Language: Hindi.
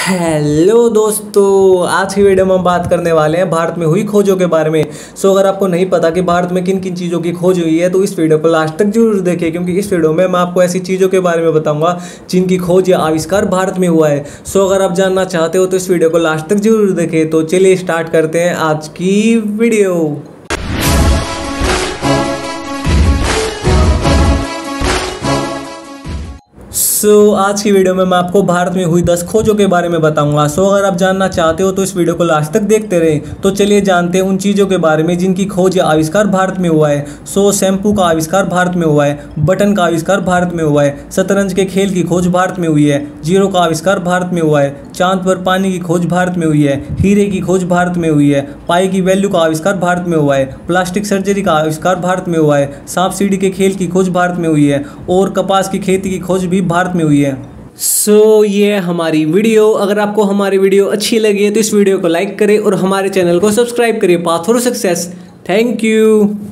हेलो दोस्तों, आज की वीडियो में हम बात करने वाले हैं भारत में हुई खोजों के बारे में। अगर आपको नहीं पता कि भारत में किन किन चीज़ों की खोज हुई है तो इस वीडियो को लास्ट तक जरूर देखें, क्योंकि इस वीडियो में मैं आपको ऐसी चीज़ों के बारे में बताऊंगा जिनकी खोज या आविष्कार भारत में हुआ है। अगर आप जानना चाहते हो तो इस वीडियो को लास्ट तक जरूर देखें। तो चलिए स्टार्ट करते हैं आज की वीडियो। आज की वीडियो में मैं आपको भारत में हुई 10 खोजों के बारे में बताऊंगा। अगर आप जानना चाहते हो तो इस वीडियो को लास्ट तक देखते रहें। तो चलिए जानते हैं उन चीज़ों के बारे में जिनकी खोज या आविष्कार भारत में हुआ है। शैम्पू का आविष्कार भारत में हुआ है, बटन का आविष्कार भारत में हुआ है, शतरंज के खेल की खोज भारत में हुई है, जीरो का आविष्कार भारत में हुआ है, चांद पर पानी की खोज भारत में हुई है, हीरे की खोज भारत में हुई है, पाई की वैल्यू का आविष्कार भारत में हुआ है, प्लास्टिक सर्जरी का आविष्कार भारत में हुआ है, सांप सीढ़ी के खेल की खोज भारत में हुई है और कपास की खेती की खोज भी भारत में हुई है। ये हमारी वीडियो। अगर आपको हमारी वीडियो अच्छी लगी है तो इस वीडियो को लाइक करें और हमारे चैनल को सब्सक्राइब करें। Path for success. Thank you.